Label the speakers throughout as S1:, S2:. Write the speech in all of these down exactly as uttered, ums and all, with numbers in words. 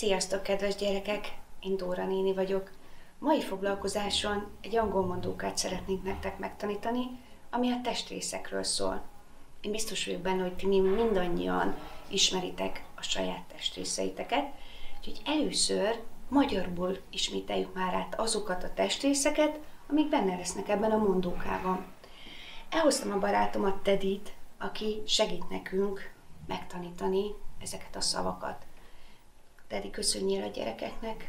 S1: Sziasztok, kedves gyerekek! Én Dóra néni vagyok. Mai foglalkozáson egy angol mondókát szeretnénk nektek megtanítani, ami a testrészekről szól. Én biztos vagyok benne, hogy ti mindannyian ismeritek a saját testrészeiteket, úgyhogy először magyarul ismételjük már át azokat a testrészeket, amik benne lesznek ebben a mondókában. Elhoztam a barátomat, Teddyt, aki segít nekünk megtanítani ezeket a szavakat. Teddy, köszönjél a gyerekeknek.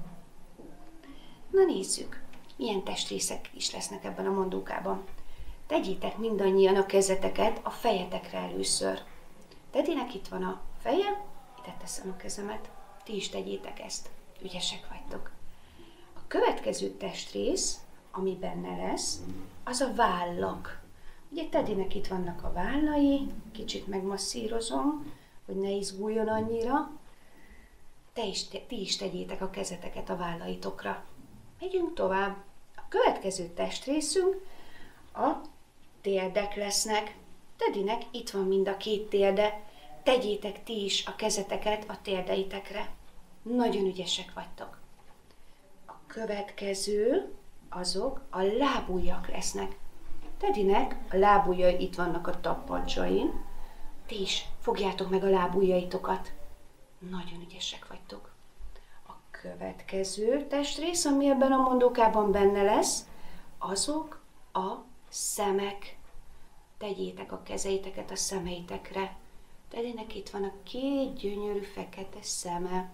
S1: Na nézzük, milyen testrészek is lesznek ebben a mondókában. Tegyétek mindannyian a kezeteket a fejetekre először. Teddynek itt van a feje, ide teszem a kezemet, ti is tegyétek ezt, ügyesek vagytok. A következő testrész, ami benne lesz, az a vállak. Ugye Teddynek itt vannak a vállai, kicsit megmasszírozom, hogy ne izguljon annyira. Te is, te, ti is tegyétek a kezeteket a vállaitokra. Megyünk tovább. A következő testrészünk a térdek lesznek. Teddynek itt van mind a két térde. Tegyétek ti is a kezeteket a térdeitekre. Nagyon ügyesek vagytok. A következő azok a lábujjak lesznek. Teddynek a lábujjai itt vannak a tappancsain. Ti is fogjátok meg a lábujjaitokat. Nagyon ügyesek vagytok. A következő testrész, ami ebben a mondókában benne lesz, azok a szemek. Tegyétek a kezeiteket a szemeitekre. Teddynek itt van a két gyönyörű fekete szeme.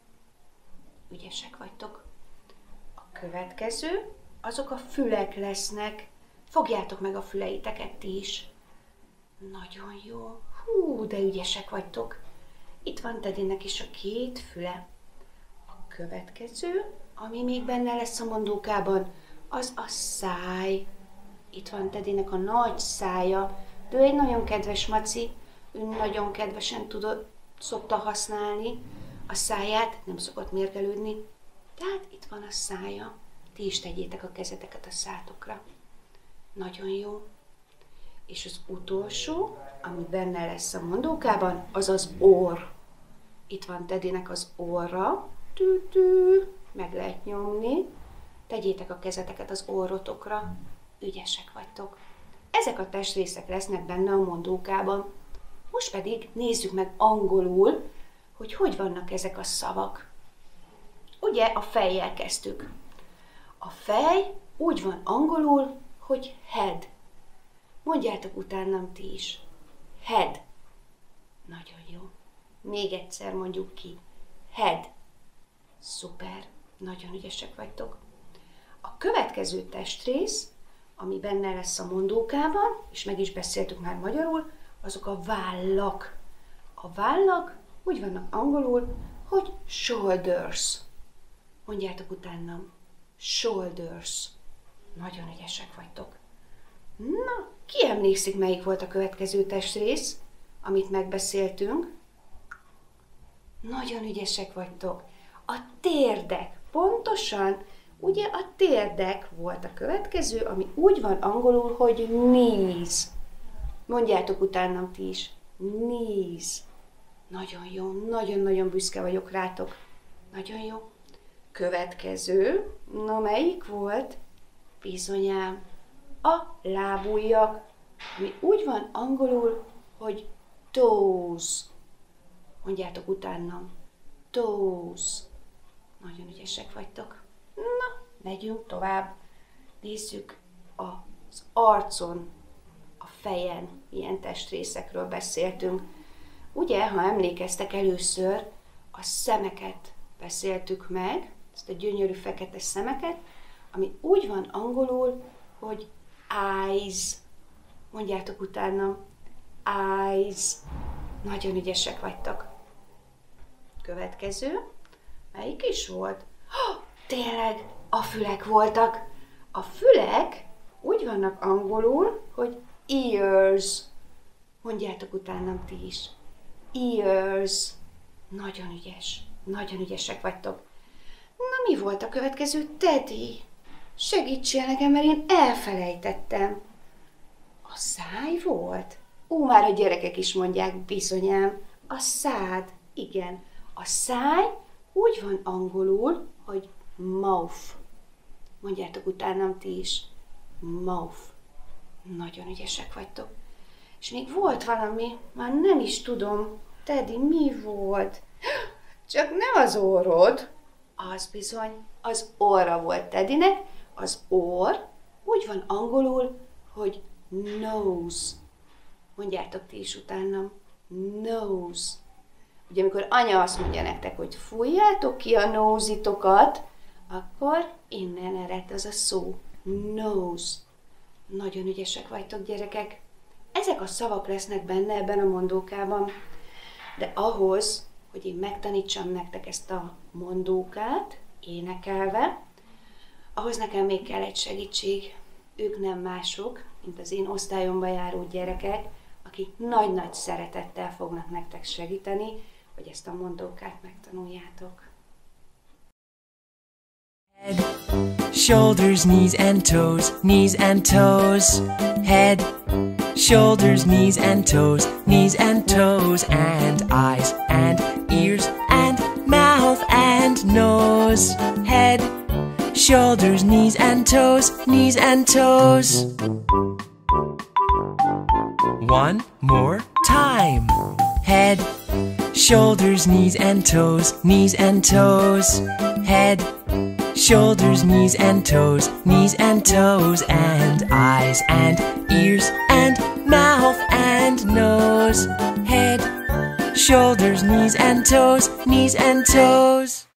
S1: Ügyesek vagytok. A következő, azok a fülek lesznek. Fogjátok meg a füleiteket ti is. Nagyon jó. Hú, de ügyesek vagytok. Itt van Teddynek is a két füle. A következő, ami még benne lesz a mondókában, az a száj. Itt van Teddynek a nagy szája. De ő egy nagyon kedves maci, ő nagyon kedvesen tudott, szokta használni a száját, nem szokott mérgelődni. Tehát itt van a szája. Ti is tegyétek a kezeteket a szátokra. Nagyon jó. És az utolsó, ami benne lesz a mondókában, az az orr. Itt van Teddynek az orra. Tű-tű, meg lehet nyomni. Tegyétek a kezeteket az orrotokra. Ügyesek vagytok. Ezek a testrészek lesznek benne a mondókában. Most pedig nézzük meg angolul, hogy hogy vannak ezek a szavak. Ugye a fejjel kezdtük. A fej úgy van angolul, hogy head. Mondjátok utánam ti is. Head. Nagyon jó. Még egyszer mondjuk ki. Head. Szuper. Nagyon ügyesek vagytok. A következő testrész, ami benne lesz a mondókában, és meg is beszéltük már magyarul, azok a vállak. A vállak úgy vannak angolul, hogy shoulders. Mondjátok utánam. Shoulders. Nagyon ügyesek vagytok. Na, ki emlékszik, melyik volt a következő testrész, amit megbeszéltünk? Nagyon ügyesek vagytok. A térdek. Pontosan, ugye a térdek volt a következő, ami úgy van angolul, hogy knees. Mondjátok utánam ti is. Knees. Nagyon jó, nagyon-nagyon büszke vagyok rátok. Nagyon jó. Következő, na melyik volt? Bizonyám. A lábujjak, ami úgy van angolul, hogy toes. Mondjátok utánam. Toes. Nagyon ügyesek vagytok. Na, megyünk tovább. Nézzük az arcon, a fejen, milyen testrészekről beszéltünk. Ugye, ha emlékeztek, először a szemeket beszéltük meg, ezt a gyönyörű fekete szemeket, ami úgy van angolul, hogy eyes. Mondjátok utána. Eyes. Nagyon ügyesek vagytok. Következő. Melyik is volt? Oh, tényleg, a fülek voltak. A fülek úgy vannak angolul, hogy ears. Mondjátok utánam ti is. Ears. Nagyon ügyes. Nagyon ügyesek vagytok. Na, mi volt a következő? Teddy. Segítsél nekem, mert én elfelejtettem. A száj volt? Ó, már a gyerekek is mondják, bizonyám. A szád, igen. A száj úgy van angolul, hogy mouth. Mondjátok utánam ti is. Mouth. Nagyon ügyesek vagytok. És még volt valami, már nem is tudom. Teddy, mi volt? Csak nem az orrod. Az bizony, az orra volt Teddynek. Az orr úgy van angolul, hogy nose. Mondjátok ti is utánam. Nose. Ugye amikor anya azt mondja nektek, hogy fújjátok ki a nose-itokat, akkor innen ered az a szó. Nose. Nagyon ügyesek vagytok, gyerekek. Ezek a szavak lesznek benne ebben a mondókában. De ahhoz, hogy én megtanítsam nektek ezt a mondókát, énekelve, ahhoz nekem még kell egy segítség. Ők nem mások, mint az én osztályomba járó gyerekek, akik nagy-nagy szeretettel fognak nektek segíteni, hogy ezt a mondókát megtanuljátok.
S2: Head, shoulders, knees and toes, knees and toes. Head, shoulders, knees and toes, knees and toes, and eyes and ears and mouth and nose. Head, shoulders, knees and toes, knees and toes. One more time. Head, shoulders, knees and toes, knees and toes. Head, shoulders, knees and toes, knees and toes, and eyes and ears and mouth and nose. Head, shoulders, knees and toes, knees and toes.